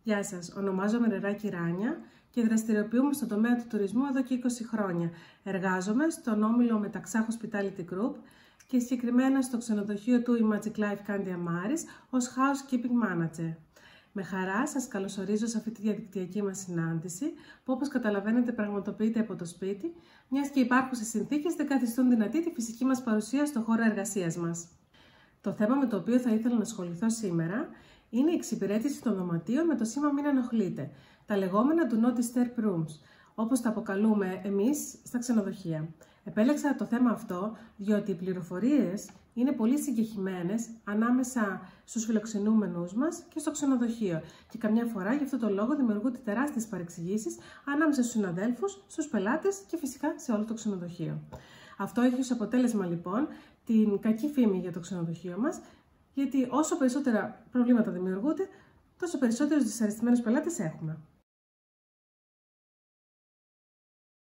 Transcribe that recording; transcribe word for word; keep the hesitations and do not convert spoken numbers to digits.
Γεια σας, ονομάζομαι Ρεράκη Ράνια και δραστηριοποιούμε στον τομέα του τουρισμού εδώ και είκοσι χρόνια. Εργάζομαι στον όμιλο Μεταξά Hospitality Group και συγκεκριμένα στο ξενοδοχείο του Magic Life Candia Maris ως Housekeeping Manager. Με χαρά σας καλωσορίζω σε αυτή τη διαδικτυακή μας συνάντηση που, όπως καταλαβαίνετε, πραγματοποιείται από το σπίτι, μιας και υπάρχουσες συνθήκες δεν καθιστούν δυνατή τη φυσική μας παρουσία στον χώρο εργασίας μας. Το θέμα με το οποίο θα ήθελα να ασχοληθώ σήμερα είναι η εξυπηρέτηση των δωματίων με το σήμα «Μην ενοχλείτε», τα λεγόμενα Do Not Disturb Rooms, όπως τα αποκαλούμε εμείς στα ξενοδοχεία. Επέλεξα το θέμα αυτό διότι οι πληροφορίες είναι πολύ συγκεκριμένες ανάμεσα στους φιλοξενούμενους μας και στο ξενοδοχείο και καμιά φορά γι' αυτό το λόγο δημιουργούνται τεράστιες παρεξηγήσεις ανάμεσα στους συναδέλφους, στους πελάτες και φυσικά σε όλο το ξενοδοχείο. Αυτό έχει ως αποτέλεσμα λοιπόν την κακή φήμη για το ξενοδοχείο μας, γιατί όσο περισσότερα προβλήματα δημιουργούνται, τόσο περισσότερους δυσαρεστημένους πελάτες έχουμε.